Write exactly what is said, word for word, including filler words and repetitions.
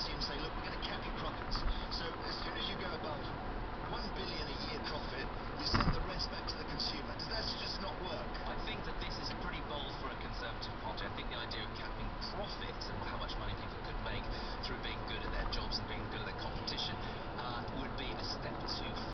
agency and say, look, we're going to cap your profits. So as soon as you go above one billion